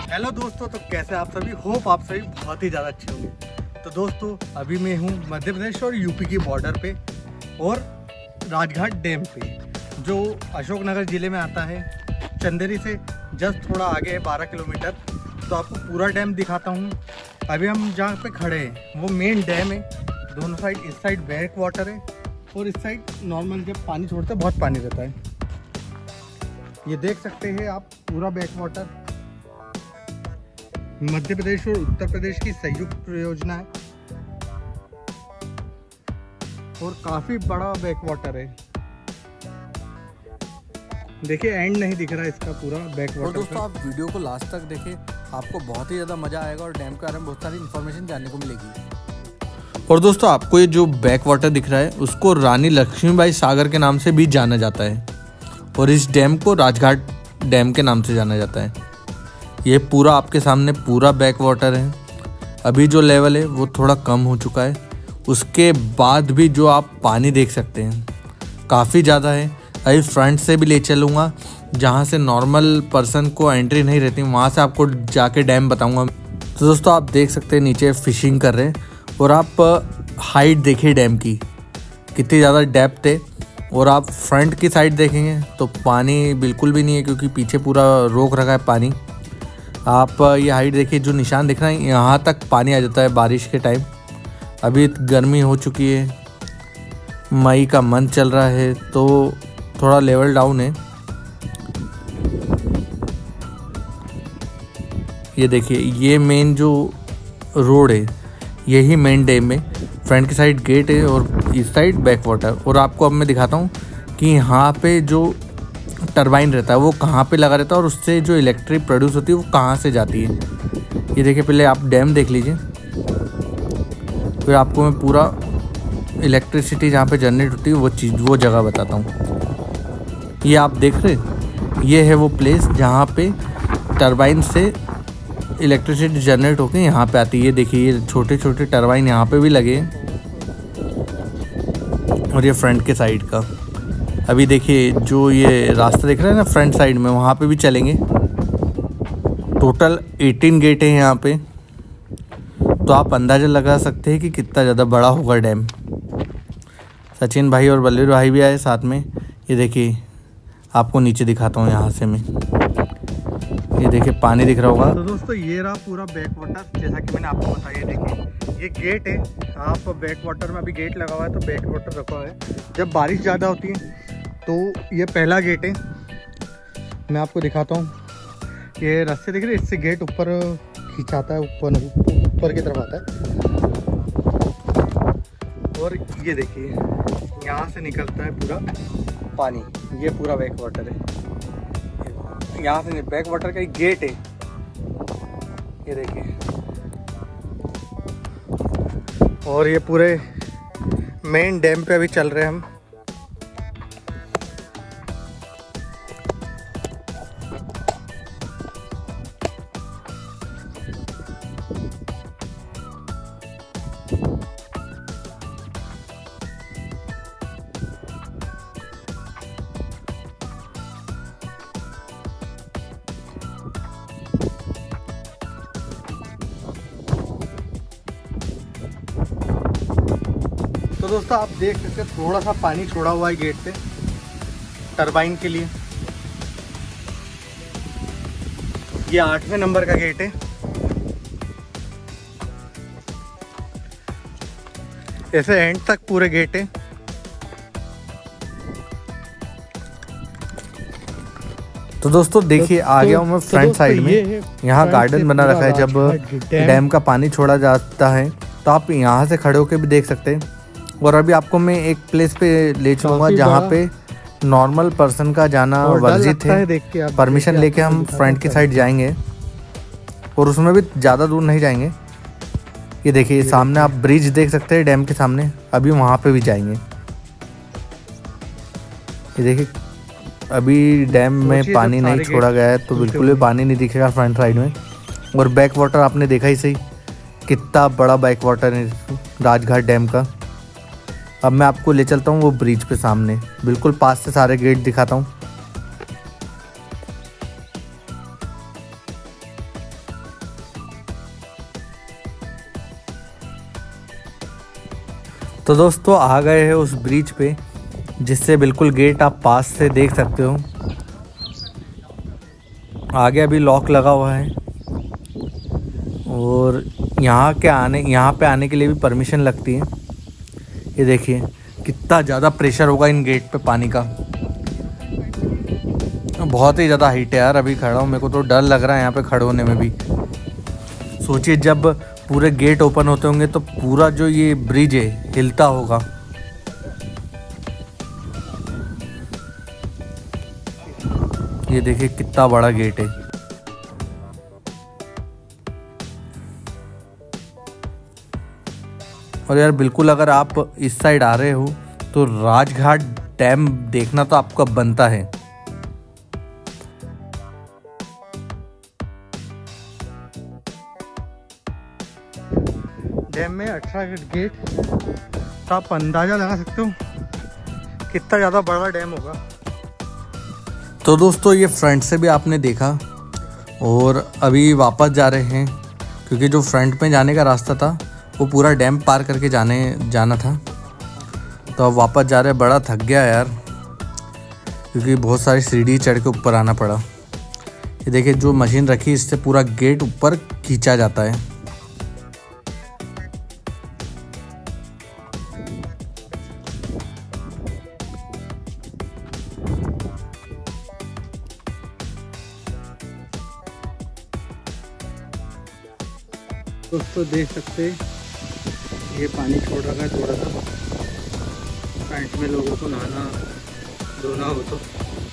Hello दोस्तों, तो कैसे आप सभी? होप आप सभी बहुत ही ज़्यादा अच्छे होंगे। तो दोस्तों, अभी मैं हूँ मध्य प्रदेश और यूपी की बॉर्डर पे और राजघाट डैम पे, जो अशोकनगर ज़िले में आता है। चंदेरी से जस्ट थोड़ा आगे है 12 किलोमीटर। तो आपको पूरा डैम दिखाता हूँ। अभी हम जहाँ पे खड़े हैं वो मेन डैम है। दोनों साइड, इस साइड बैक वाटर है और इस साइड नॉर्मल जब पानी छोड़ते हैं बहुत पानी रहता है। ये देख सकते हैं आप, पूरा बैक वाटर। मध्य प्रदेश और उत्तर प्रदेश की संयुक्त परियोजना है और काफी बड़ा बैक वाटर है। देखिए, एंड नहीं दिख रहा इसका पूरा बैक वाटर। और दोस्तों, आप वीडियो को लास्ट तक देखें, आपको बहुत ही ज़्यादा मज़ा आएगा और डैम के बारे में बहुत सारी इन्फॉर्मेशन जानने को मिलेगी। और दोस्तों, आपको ये जो बैक वाटर दिख रहा है उसको रानी लक्ष्मीबाई सागर के नाम से भी जाना जाता है और इस डैम को राजघाट डैम के नाम से जाना जाता है। ये पूरा आपके सामने पूरा बैक वाटर है। अभी जो लेवल है वो थोड़ा कम हो चुका है, उसके बाद भी जो आप पानी देख सकते हैं काफ़ी ज़्यादा है। अभी फ्रंट से भी ले चलूँगा, जहाँ से नॉर्मल पर्सन को एंट्री नहीं रहती, वहाँ से आपको जाके डैम बताऊँगा। तो दोस्तों, आप देख सकते हैं नीचे फिशिंग कर रहे हैं और आप हाइट देखिए डैम की, कितनी ज़्यादा डेप्थ है। और आप फ्रंट की साइड देखेंगे तो पानी बिल्कुल भी नहीं है, क्योंकि पीछे पूरा रोक रखा है पानी। आप ये हाइट देखिए, जो निशान दिख रहा है यहाँ तक पानी आ जाता है बारिश के टाइम। अभी गर्मी हो चुकी है, मई का मंथ चल रहा है, तो थोड़ा लेवल डाउन है। ये देखिए, ये मेन जो रोड है यही मेन डैम है। फ्रंट की साइड गेट है और इस साइड बैक वाटर। और आपको अब मैं दिखाता हूँ कि यहाँ पे जो टरबाइन रहता है वो कहाँ पे लगा रहता है और उससे जो इलेक्ट्रिक प्रोड्यूस होती है वो कहाँ से जाती है। ये देखिए, पहले आप डैम देख लीजिए, फिर आपको मैं पूरा इलेक्ट्रिसिटी जहाँ पे जनरेट होती है वो जगह बताता हूँ। ये आप देख रहे, ये है वो प्लेस जहाँ पे टरबाइन से इलेक्ट्रिसिटी जनरेट होकर यहाँ पे आती है। ये देखिए, ये छोटे छोटे टरबाइन यहाँ पे भी लगे हैं और ये फ्रंट के साइड का। अभी देखिए, जो ये रास्ता दिख रहा है ना फ्रंट साइड में, वहाँ पे भी चलेंगे। टोटल 18 गेट हैं यहाँ पे, तो आप अंदाज़ा लगा सकते हैं कि कितना ज़्यादा बड़ा होगा डैम। सचिन भाई और बलवीर भाई भी आए साथ में। ये देखिए, आपको नीचे दिखाता हूँ यहाँ से मैं। ये देखिए, पानी दिख रहा होगा। तो दोस्तों, ये रहा पूरा बैक वाटर, जैसा कि मैंने आपको बताया। देखिए, ये गेट है। आप बैक वाटर में अभी गेट लगा हुआ है, तो बैक वाटर रखा हुआ है। जब बारिश ज़्यादा होती है तो ये पहला गेट है। मैं आपको दिखाता हूँ, ये रास्ते दिख रहे हैं, इससे गेट ऊपर खिंचाता है, ऊपर की तरफ आता है। और ये देखिए, यहाँ से निकलता है पूरा पानी। ये पूरा बैक वाटर है। यहाँ से बैक वाटर का एक गेट है, ये देखिए। और ये पूरे मेन डैम पे अभी चल रहे हैं हम। तो दोस्तों, आप देख सकते हैं थोड़ा सा पानी छोड़ा हुआ है गेट पे टरबाइन के लिए। ये 8वें नंबर का गेट है। ऐसे एंड तक पूरे गेट है। तो दोस्तों देखिए, आ गया हूँ मैं फ्रंट साइड में। यहाँ गार्डन बना रखा है। जब डैम का पानी छोड़ा जाता है तो आप यहाँ से खड़े होकर भी देख सकते हैं। और अभी आपको मैं एक प्लेस पे ले चलूँगा जहाँ पे नॉर्मल पर्सन का जाना वर्जित है। परमिशन लेके हम फ्रंट की साइड जाएंगे और उसमें भी ज़्यादा दूर नहीं जाएंगे। ये देखिए, सामने आप ब्रिज देख सकते हैं डैम के सामने। अभी वहाँ पे भी जाएंगे। ये देखिए, अभी डैम में पानी नहीं छोड़ा गया है, तो बिल्कुल भी पानी नहीं दिखेगा फ्रंट साइड में। और बैक वाटर आपने देखा ही सही, कितना बड़ा बैक वाटर है राजघाट डैम का। अब मैं आपको ले चलता हूँ वो ब्रिज पे सामने, बिल्कुल पास से सारे गेट दिखाता हूँ। तो दोस्तों आ गए हैं उस ब्रिज पे जिससे बिल्कुल गेट आप पास से देख सकते हो। आगे अभी लॉक लगा हुआ है और यहाँ पे आने के लिए भी परमिशन लगती है। ये देखिए कितना ज़्यादा प्रेशर होगा इन गेट पे पानी का, बहुत ही ज़्यादा हाइट है यार। अभी खड़ा हूँ, मेरे को तो डर लग रहा है यहाँ पे खड़े होने में भी। सोचिए जब पूरे गेट ओपन होते होंगे तो पूरा जो ये ब्रिज है हिलता होगा। ये देखिए कितना बड़ा गेट है। और यार बिल्कुल अगर आप इस साइड आ रहे हो तो राजघाट डैम देखना तो आपका बनता है। डैम में 18 गेट, तो आप अंदाजा लगा सकते हो कितना ज़्यादा बड़ा डैम होगा। तो दोस्तों ये फ्रंट से भी आपने देखा और अभी वापस जा रहे हैं क्योंकि जो फ्रंट में जाने का रास्ता था वो पूरा डैम पार करके जाना था। तो अब वापस जा रहे हैं। बड़ा थक गया यार क्योंकि बहुत सारी सीढ़ी चढ़ के ऊपर आना पड़ा। ये देखिए जो मशीन रखी इससे पूरा गेट ऊपर खींचा जाता है। दोस्तों देख सकते ये पानी छोड़ रखा है थोड़ा सा, फ्रंट में लोगों को नहाना धोना हो तो।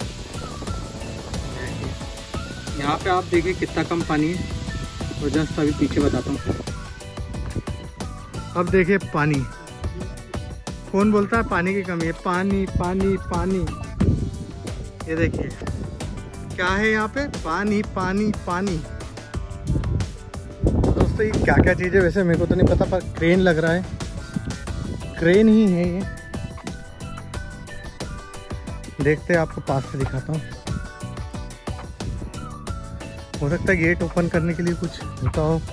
यहाँ पे आप देखिए कितना कम पानी है और जस्ट अभी पीछे बताता हूँ। अब देखिए पानी, कौन बोलता है पानी की कमी है? पानी पानी पानी। ये देखिए क्या है यहाँ पे, पानी पानी पानी। दोस्तों ये क्या क्या चीज़ है वैसे मेरे को तो नहीं पता, पर क्रेन लग रहा है, क्रेन ही है ये। देखते हैं, आपको पास से दिखाता हूँ। हो सकता है गेट ओपन करने के लिए कुछ होता हो।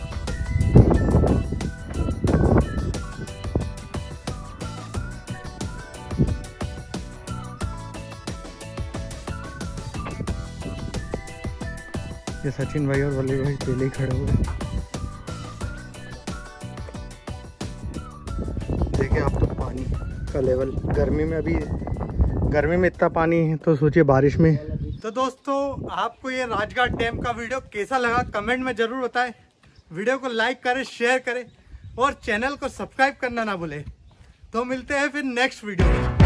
ये सचिन भाई और वल्लभ भाई पहले ही खड़े हुए। देखिए आप तो पानी का लेवल गर्मी में इतना पानी है तो सोचिए बारिश में। तो दोस्तों आपको ये राजघाट डैम का वीडियो कैसा लगा कमेंट में ज़रूर बताएं। वीडियो को लाइक करें, शेयर करें और चैनल को सब्सक्राइब करना ना भूलें। तो मिलते हैं फिर नेक्स्ट वीडियो में।